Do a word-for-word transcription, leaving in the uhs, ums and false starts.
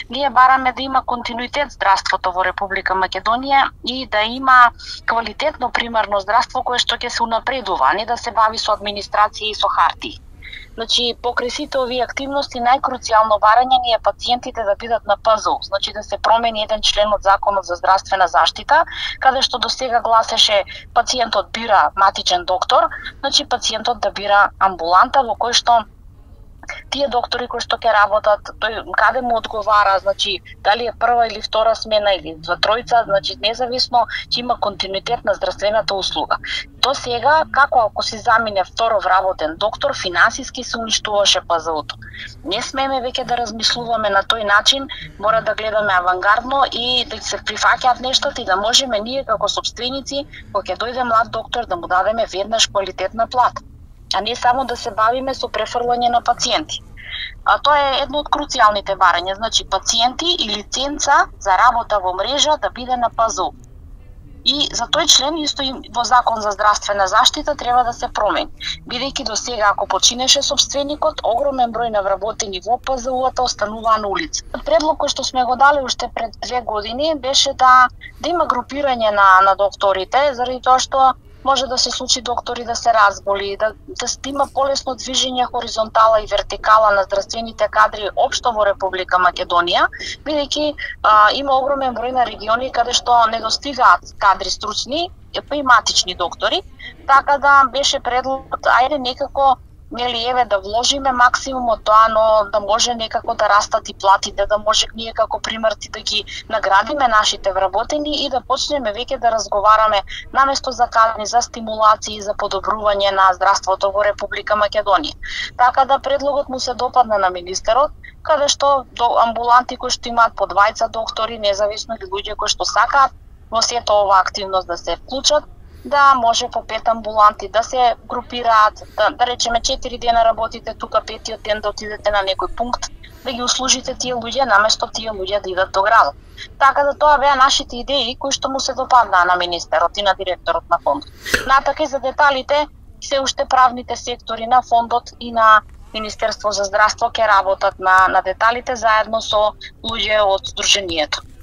ние бараме да има континуитет здравството во Република Македонија и да има квалитетно примарно здравство кое што ќе се унапредува, не да се бави со администрација и со хартии. Значи, покрај сите овие активности, најкруцијално барање ни е пациентите да бидат на П З У, значи да се промени еден член од Законот за здравствена заштита, каде што до сега гласеше пациентот бира матичен доктор, значи пациентот да бира амбуланта во кој што тие доктори кои што ќе работат, тој каде му одговара, значи дали е прва или втора смена или два тројца, значи независно ќе има континуитет на здравствената услуга. До сега, како ако си замине второ вработен доктор, финансиски се уништуваше П З У-то. Не смеме веќе да размислуваме на тој начин, мора да гледаме авангардно и да се прифаќаат нештата и да можеме ние како сопственици, кога ќе дојде млад доктор, да му дадеме веднаш квалитетна плата, а не само да се бавиме со префрлање на пациенти. А тоа е едно од круцијалните барања, значи пациенти и лиценца за работа во мрежа да биде на П З У. И за тој член исто и во Закон за здравствена заштита треба да се промени. Бидејќи до сега ако починеше собственикот, огромен број на вработени во П З У-та остануваа на улица. Предлог кој што сме го дали уште пред две години беше да да има групирање на на докторите, заради тоа што може да се случи доктори да се разболи, да, да има полесно движење хоризонтала и вертикала на здравствените кадри општо во Република Македонија, бидејќи има огромен број на региони каде што недостигаат кадри стручни, па и матични доктори, така да беше предлог, ајде некако нели еве да вложиме максимум од тоа, но да може некако да растат и платите, да може ние како примерци да ги наградиме нашите вработени и да почнеме веќе да разговараме наместо за кадри, за стимулации, за подобрување на здравството во Република Македонија. Така да предлогот му се допадна на министерот, каде што до амбуланти кои што имаат по двајца доктори, независно или луѓе кои што сакаат во сета оваа активност да се вклучат, да може по пет амбуланти да се групираат, да, да речеме четири дена работите тука, петиот ден да отидете на некој пункт, да ги услужите тие луѓе, наместо тие луѓе да идат до градот. Така да тоа беа нашите идеи кои што му се допаднаа на министерот и на директорот на фондот. Натака и за деталите, се уште правните сектори на фондот и на Министерство за здравство ќе работат на, на деталите заедно со луѓе од Сдруженијето.